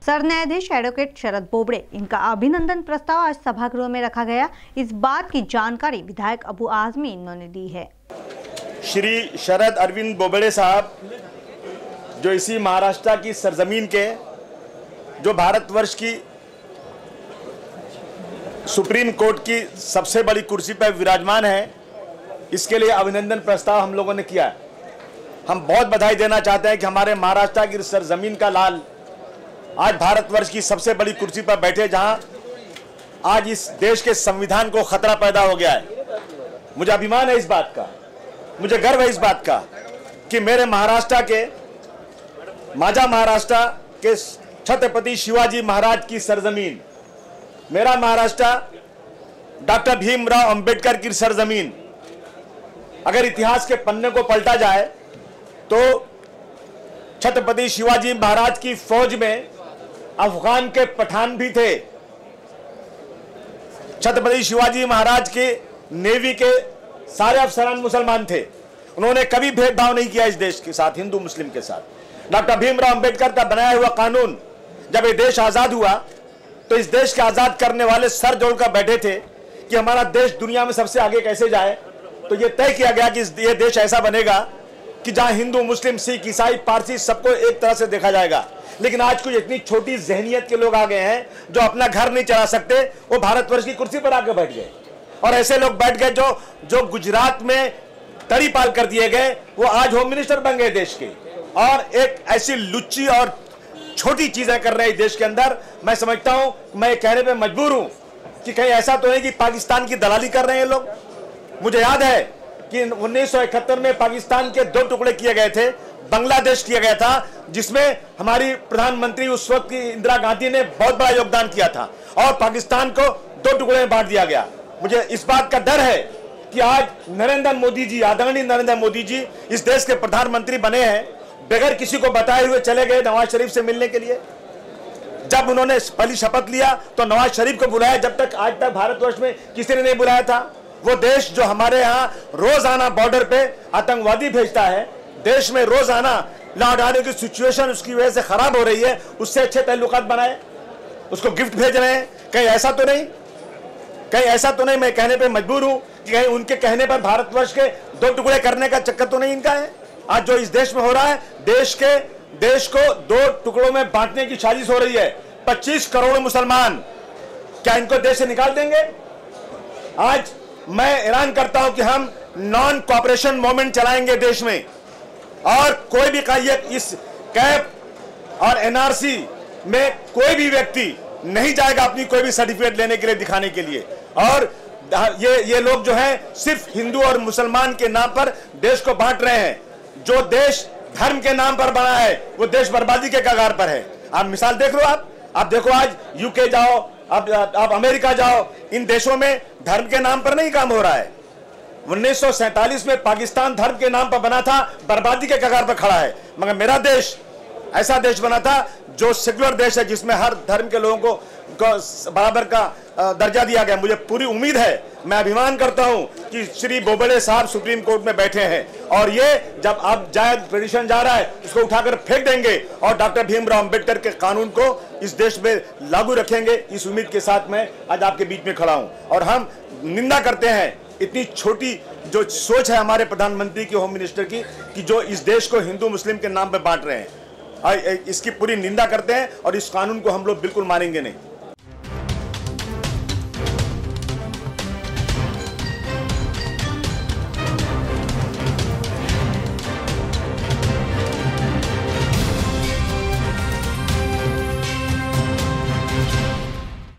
सरन्यायाधीश एडवोकेट शरद बोबड़े, इनका अभिनंदन प्रस्ताव आज सभागृह में रखा गया। इस बात की जानकारी विधायक अबू आजमी इन्होंने दी है। श्री शरद अरविंद बोबड़े साहब, जो इसी महाराष्ट्र की सरजमीन के, जो भारतवर्ष की सुप्रीम कोर्ट की सबसे बड़ी कुर्सी पर विराजमान है, इसके लिए अभिनंदन प्रस्ताव हम लोगों ने किया है। हम बहुत बधाई देना चाहते हैं कि हमारे महाराष्ट्र की सरजमीन का लाल आज भारतवर्ष की सबसे बड़ी कुर्सी पर बैठे, जहां आज इस देश के संविधान को खतरा पैदा हो गया है। मुझे अभिमान है इस बात का, मुझे गर्व है इस बात का कि मेरे महाराष्ट्र के, माझा महाराष्ट्र के छत्रपति शिवाजी महाराज की सरजमीन, मेरा महाराष्ट्र डॉक्टर भीमराव अंबेडकर की सरजमीन, अगर इतिहास के पन्ने को पलटा जाए तो छत्रपति शिवाजी महाराज की फौज में अफगान के पठान भी थे। छत्रपति शिवाजी महाराज के नेवी के सारे अफसरान मुसलमान थे। उन्होंने कभी भेदभाव नहीं किया इस देश के साथ, हिंदू मुस्लिम के साथ। डॉक्टर भीमराव अंबेडकर का बनाया हुआ कानून, जब ये देश आजाद हुआ तो इस देश के आजाद करने वाले सर जोड़कर बैठे थे कि हमारा देश दुनिया में सबसे आगे कैसे जाए। तो ये तय किया गया कि ये देश ऐसा बनेगा कि जहां हिंदू, मुस्लिम, सिख, ईसाई, पारसी सबको एक तरह से देखा जाएगा। लेकिन आज कोई इतनी छोटी जहनियत के लोग आ गए हैं जो अपना घर नहीं चला सकते, वो भारतवर्ष की कुर्सी पर आकर बैठ गए। और ऐसे लोग बैठ गए जो गुजरात में तड़ी पाल कर दिए गए, वो आज होम मिनिस्टर बन गए देश के, और एक ऐसी लुच्ची और छोटी चीजें कर रहे हैं देश के अंदर। मैं समझता हूं, मैं कहने पे मजबूर हूं कि कहीं ऐसा तो नहीं कि पाकिस्तान की दलाली कर रहे हैं लोग। मुझे याद है कि 1971 में पाकिस्तान के 2 टुकड़े किए गए थे, बांग्लादेश किया गया था, जिसमें हमारी प्रधानमंत्री उस वक्त की इंदिरा गांधी ने बहुत बड़ा योगदान किया था, और पाकिस्तान को 2 टुकड़े में बांट दिया गया। मुझे इस बात का डर है कि आज नरेंद्र मोदी जी, आदरणीय नरेंद्र मोदी जी इस देश के प्रधानमंत्री बने हैं, बगैर किसी को बताए हुए चले गए नवाज शरीफ से मिलने के लिए। जब उन्होंने पहली शपथ लिया तो नवाज शरीफ को बुलाया, जब तक आज तक भारतवर्ष में किसी ने नहीं बुलाया था। वो देश जो हमारे यहाँ रोजाना बॉर्डर पे आतंकवादी भेजता है, देश में रोजाना लॉ एंड ऑर्डर की सिचुएशन उसकी वजह से खराब हो रही है, उससे अच्छे ताल्लुकात बनाए, उसको गिफ्ट भेज रहे हैं। कहीं ऐसा तो नहीं, कहीं ऐसा तो नहीं, मैं कहने पे मजबूर हूं कि कहीं उनके कहने पर भारतवर्ष के 2 टुकड़े करने का चक्कर तो नहीं इनका है। आज जो इस देश में हो रहा है, देश को 2 टुकड़ों में बांटने की साजिश हो रही है। 25 करोड़ मुसलमान, क्या इनको देश से निकाल देंगे? आज मैं ऐलान करता हूं कि हम नॉन कॉपरेशन मूवमेंट चलाएंगे देश में, और कोई भी इस कैप और एनआरसी में कोई भी व्यक्ति नहीं जाएगा अपनी कोई भी सर्टिफिकेट लेने के लिए, दिखाने के लिए। और ये लोग जो हैं सिर्फ हिंदू और मुसलमान के नाम पर देश को बांट रहे हैं। जो देश धर्म के नाम पर बना है वो देश बर्बादी के कगार पर है। आप मिसाल देख लो, आप देखो, आज यूके जाओ, आप अमेरिका जाओ, इन देशों में धर्म के नाम पर नहीं काम हो रहा है। 1947 में पाकिस्तान धर्म के नाम पर बना था, बर्बादी के कगार पर खड़ा है। मगर मेरा देश ऐसा देश बना था जो सेक्युलर देश है, जिसमें हर धर्म के लोगों को बराबर का दर्जा दिया गया। मुझे पूरी उम्मीद है, मैं अभिमान करता हूं कि श्री बोबड़े साहब सुप्रीम कोर्ट में बैठे हैं, और ये जब अब जायज पिटीशन जा रहा है उसको उठाकर फेंक देंगे और डॉक्टर भीमराव अंबेडकर के कानून को इस देश में लागू रखेंगे। इस उम्मीद के साथ मैं आज आपके बीच में खड़ा हूं, और हम निंदा करते हैं इतनी छोटी जो सोच है हमारे प्रधानमंत्री की, होम मिनिस्टर की, कि जो इस देश को हिंदू मुस्लिम के नाम पर बांट रहे हैं। इसकी पूरी निंदा करते हैं, और इस कानून को हम लोग बिल्कुल मानेंगे नहीं।